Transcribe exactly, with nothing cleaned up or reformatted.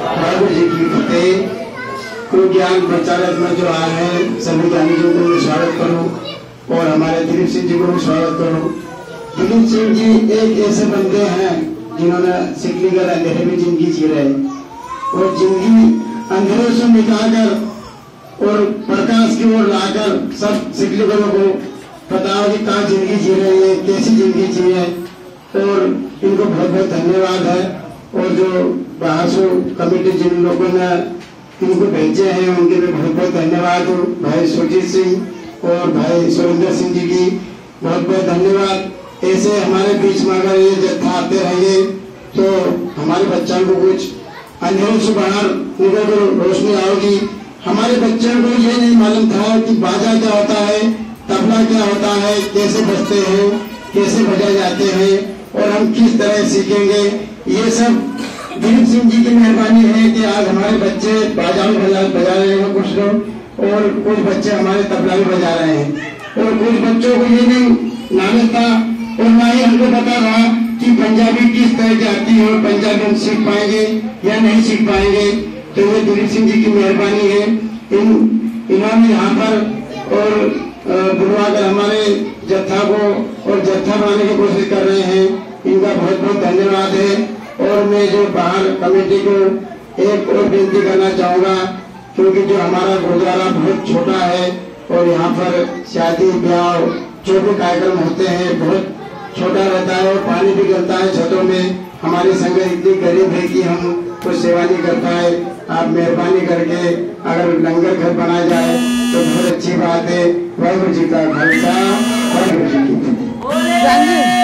वाहिगुरु जी की फतेह। को ज्ञान प्रचारक में जो आए हैं सभी ज्ञानियों को मैं स्वागत करूं और हमारे दिलीप सिंह जी को भी स्वागत करूं। दिलीप सिंह जी एक ऐसे बंदे हैं जिन्होंने सिकलीगढ़ अंधेरे में जिंदगी जी रहे और जिंदगी अंधेरों से निकालकर और प्रकाश की ओर लाकर सब सिकलीगढ़ों को पता हो कि कहाँ जिंदगी जी रहे हैं, कैसी जिंदगी जी है और इनको बहुत बहुत धन्यवाद है। और जो बाहर से कमेटी जिन लोगों ने इनको भेजे हैं उनके लिए बहुत बहुत धन्यवाद। भाई सुरजीत सिंह और भाई सुरेंद्र सिंह जी की बहुत बहुत धन्यवाद। ऐसे हमारे बीच में अगर ये जत्था आते रहेंगे तो हमारे बच्चों को कुछ अंधेरों से बाहर निकल कर रोशनी आओगी। हमारे बच्चों को ये नहीं मालूम था कि बाजा क्या होता है, तबला क्या होता है, कैसे बजते हैं, कैसे बजाए जाते हैं और हम किस तरह सीखेंगे। ये सब दिलीप सिंह जी की मेहरबानी है कि आज हमारे बच्चे बाजा भी बजा बजा रहे हैं कुछ लोग और कुछ बच्चे हमारे तबला भी बजा रहे हैं और कुछ बच्चों को ये नहीं नाम था और ना ही हमको पता रहा कि पंजाबी किस तरह की आती है और पंजाबी हम सीख पाएंगे या नहीं सीख पाएंगे। तो ये दिलीप सिंह जी की मेहरबानी है। इन इन्होंने यहाँ पर और बुलवाकर हमारे जत्था को और जत्था बनाने की कोशिश कर रहे हैं, इनका बहुत बहुत धन्यवाद है। और मैं जो बाहर कमेटी को एक और विनती करना चाहूँगा क्योंकि जो हमारा गुरुद्वारा बहुत छोटा है और यहाँ पर शादी ब्याह जो भी कार्यक्रम होते हैं बहुत छोटा रहता है और पानी भी गिरता है छतों में। हमारी संगत इतनी गरीब है कि हम कुछ सेवा नहीं कर पाए। आप मेहरबानी करके अगर लंगर घर बनाया जाए तो बहुत अच्छी बात है। वाहिगुरु जी का खालसा, वाहिगुरु जी की फतेह।